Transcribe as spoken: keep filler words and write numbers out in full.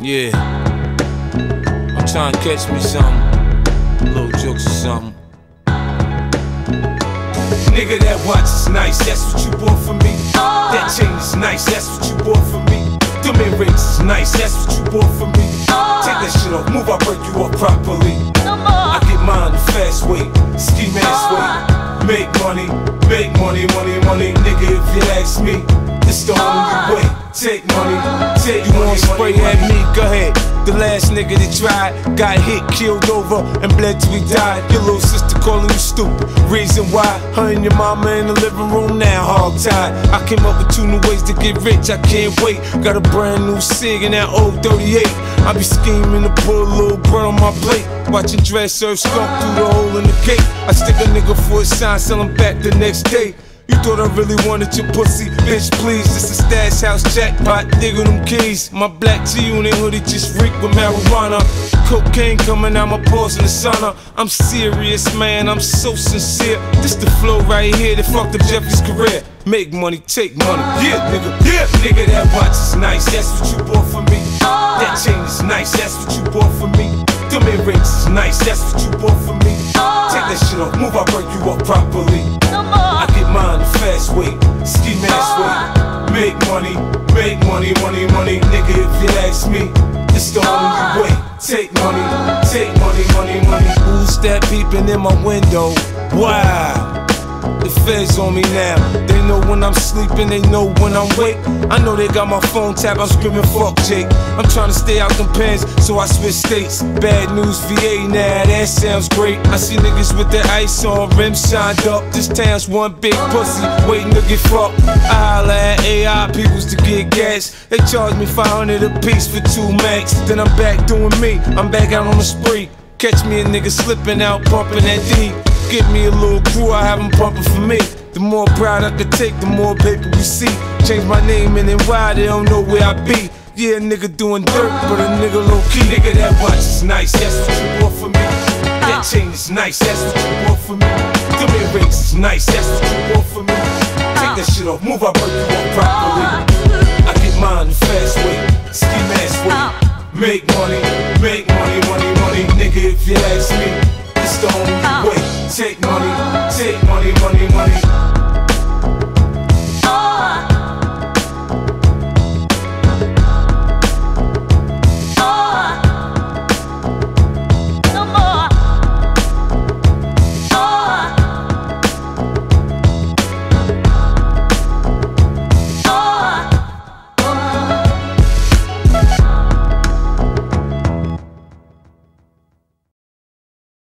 Yeah, I'm trying to catch me something, little jokes or something. Nigga, that watch is nice, that's what you bought for me. That chain is nice, that's what you bought for me. Them earrings is nice, that's what you bought for me. Take that shit off, move, I break you up properly. I get mine the fast way, ski mask way. Make money, make money, money, money. Nigga, if you ask me, it's the only way. Take money, take You money, wanna spray money, at money. me? Go ahead. The last nigga that tried got hit, killed over, and bled till he died. Your little sister calling you stupid. Reason why? Her and your mama in the living room now, hog tied. I came up with two new ways to get rich. I can't wait. Got a brand new Sig in that old thirty-eight. I be scheming to put a little bread on my plate. Watching dress serve skunk through the hole in the cake. I stick a nigga for a sign, sell him back the next day. You thought I really wanted your pussy? Bitch, please, this is stash house jackpot, digger them keys. My black G-Unit hoodie just reek with marijuana. Cocaine coming out my pores in the sauna. I'm serious, man, I'm so sincere. This the flow right here that fucked up Jeffrey's career. Make money, take money, yeah, nigga, yeah. Nigga, that watch is nice, that's what you bought for me. That chain is nice, that's what you bought for me. Them earrings is nice, that's what you bought for me. Take that shit off, move, I break you up properly. I get mine the fast way, ski mask way. Make money, make money, money, money. Nigga, if you ask me, it's the only way. Take money, take money, money, money. Who's that peeping in my window? Wow. The feds on me now. They know when I'm sleeping, they know when I'm awake. I know they got my phone tapped, I'm screaming fuck Jake. I'm trying to stay out them pens, so I switch states. Bad news V A now, that sounds great. I see niggas with their ice on, rims shined up. This town's one big pussy, waiting to get fucked. I holla at A I peoples to get gas. They charge me five hundred a piece for two max. Then I'm back doing me, I'm back out on the spree. Catch me a nigga slipping out, pumping that D. Get me a little crew, I have them pumping for me. The more pride I could take, the more paper we see. Change my name and then why they don't know where I be. Yeah, a nigga doing dirt, but a nigga low key. Nigga, that watch is nice, that's what you bought for me. That chain is nice, that's what you bought for me. Them earrings is nice, that's what you bought for me. Take that shit off, move, I break you up properly.